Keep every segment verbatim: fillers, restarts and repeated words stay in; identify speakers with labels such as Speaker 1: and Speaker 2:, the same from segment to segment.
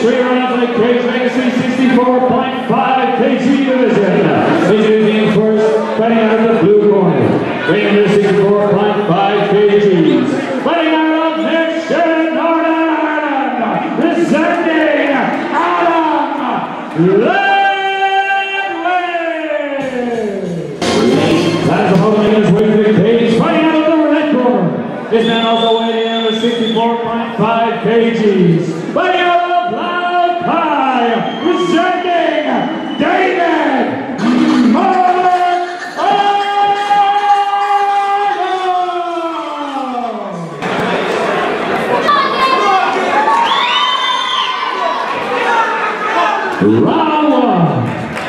Speaker 1: straight around to the Cage Legacy sixty-four point five kilogram division. Introducing first, fighting out of the blue corner, weighing in sixty-four point five kilograms. Fighting out of Nation, Northern Ireland, presenting Adam Ledway. That's opponent in his way to the cage, fighting out of the red corner. This man also weighing in with sixty-four point five kilograms. Fighting out of the Loud Pie, presenting David Marlowe. Round one.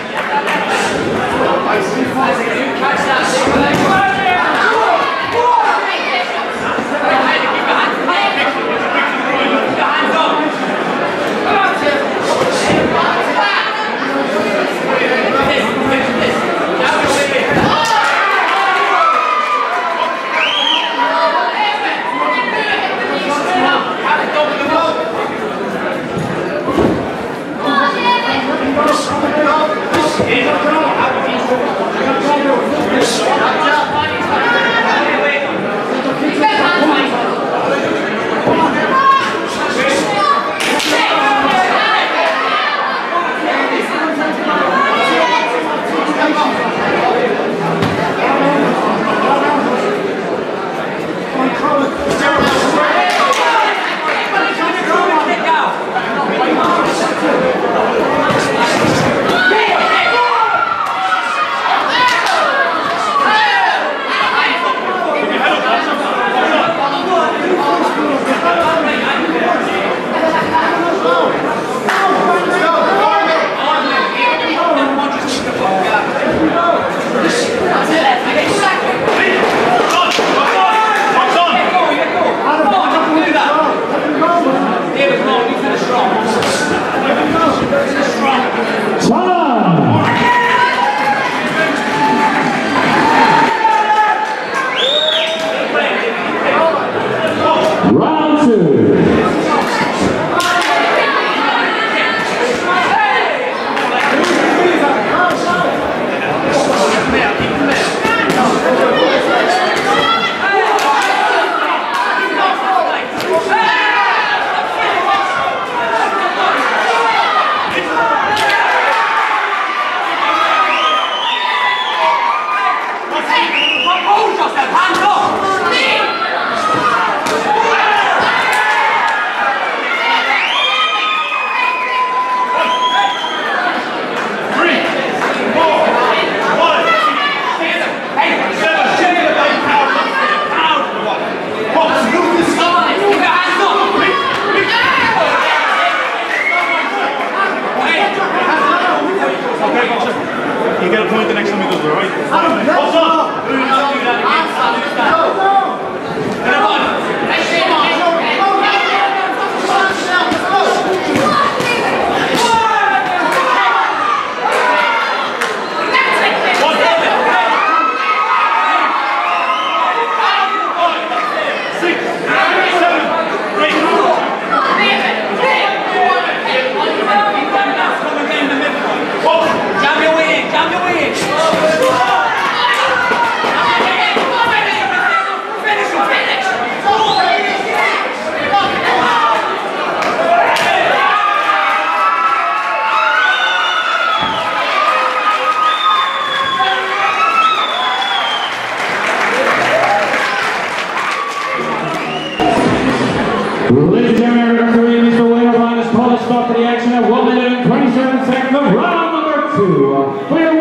Speaker 2: You get a point the next time we go, alright? What's up? Do not do that again. Do that. Come on.
Speaker 1: Ladies and gentlemen, referee Mister Wayne O'Brien has called a stop to the action at one minute and twenty-seven seconds of round number two.